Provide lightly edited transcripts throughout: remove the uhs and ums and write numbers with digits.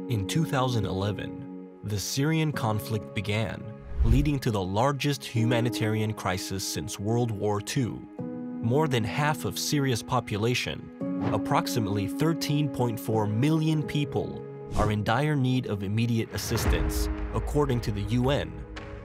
In 2011, the Syrian conflict began, leading to the largest humanitarian crisis since World War II. More than half of Syria's population, approximately 13.4 million people, are in dire need of immediate assistance, according to the UN.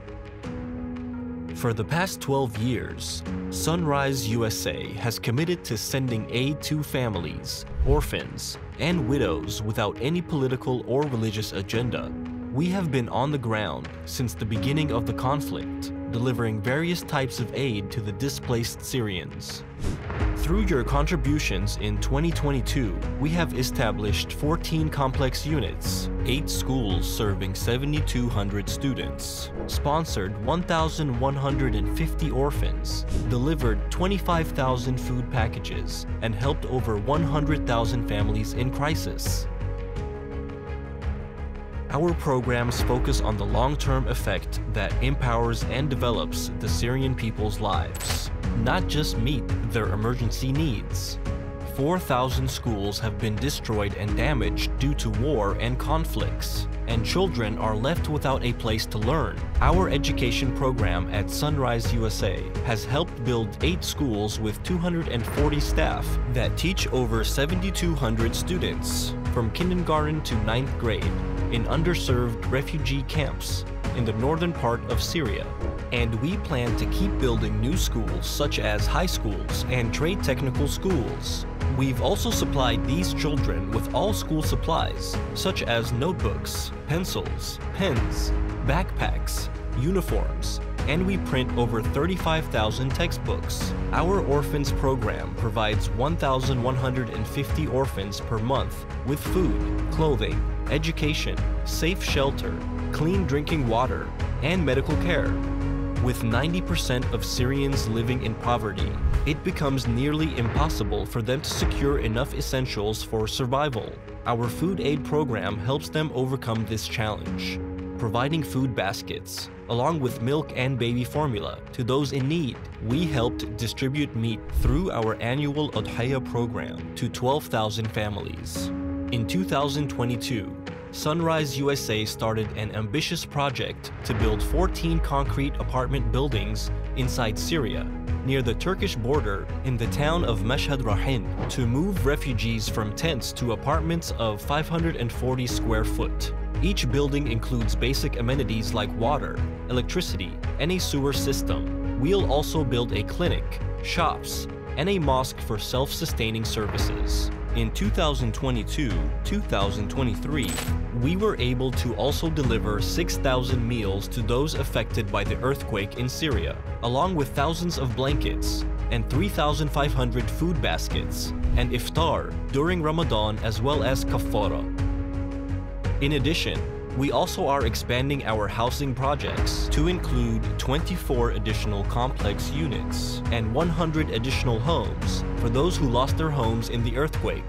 For the past 12 years, Sunrise USA has committed to sending aid to families, orphans, and widows without any political or religious agenda. We have been on the ground since the beginning of the conflict, delivering various types of aid to the displaced Syrians. Through your contributions in 2022, we have established 14 complex units, 8 schools serving 7,200 students, sponsored 1,150 orphans, delivered 25,000 food packages, and helped over 100,000 families in crisis. Our programs focus on the long-term effect that empowers and develops the Syrian people's lives, not just meet their emergency needs. 4,000 schools have been destroyed and damaged due to war and conflicts, and children are left without a place to learn. Our education program at Sunrise USA has helped build 8 schools with 240 staff that teach over 7,200 students, from kindergarten to 9th grade, in underserved refugee camps in the northern part of Syria. And we plan to keep building new schools such as high schools and trade technical schools. We've also supplied these children with all school supplies, such as notebooks, pencils, pens, backpacks, uniforms, and we print over 35,000 textbooks. Our orphans program provides 1,150 orphans per month with food, clothing, education, safe shelter, clean drinking water, and medical care. With 90% of Syrians living in poverty, it becomes nearly impossible for them to secure enough essentials for survival. Our food aid program helps them overcome this challenge, providing food baskets, along with milk and baby formula, to those in need. We helped distribute meat through our annual Udhiyah program to 12,000 families. In 2022, Sunrise USA started an ambitious project to build 14 concrete apartment buildings inside Syria, near the Turkish border in the town of Mashhad Rahin, to move refugees from tents to apartments of 540 square foot. Each building includes basic amenities like water, electricity, and a sewer system. We'll also build a clinic, shops, and a mosque for self-sustaining services. In 2022-2023, we were able to also deliver 6,000 meals to those affected by the earthquake in Syria, along with thousands of blankets and 3,500 food baskets and iftar during Ramadan, as well as kafara. In addition, we also are expanding our housing projects to include 24 additional complex units and 100 additional homes for those who lost their homes in the earthquake.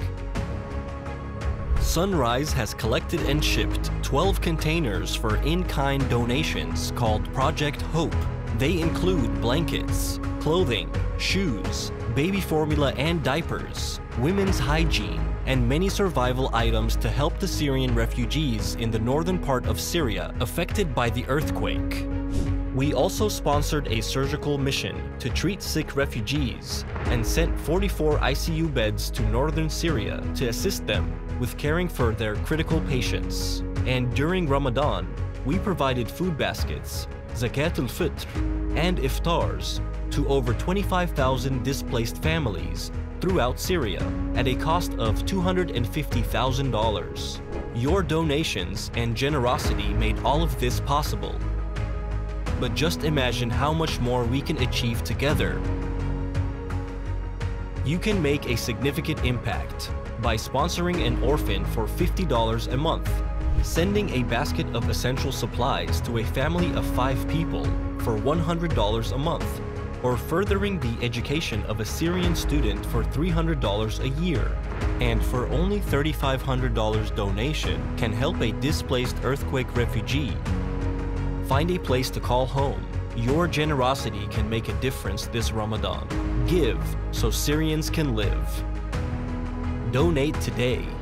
Sunrise has collected and shipped 12 containers for in-kind donations called Project Hope. They include blankets, clothing, shoes, baby formula and diapers, women's hygiene, and many survival items to help the Syrian refugees in the northern part of Syria affected by the earthquake. We also sponsored a surgical mission to treat sick refugees and sent 44 ICU beds to northern Syria to assist them with caring for their critical patients. And during Ramadan, we provided food baskets, zakat al-fitr, and iftars to over 25,000 displaced families throughout Syria at a cost of $250,000. Your donations and generosity made all of this possible. But just imagine how much more we can achieve together. You can make a significant impact by sponsoring an orphan for $50 a month, sending a basket of essential supplies to a family of 5 people for $100 a month, or furthering the education of a Syrian student for $300 a year. And for only $3,500 donation can help a displaced earthquake refugee find a place to call home. Your generosity can make a difference this Ramadan. Give so Syrians can live. Donate today.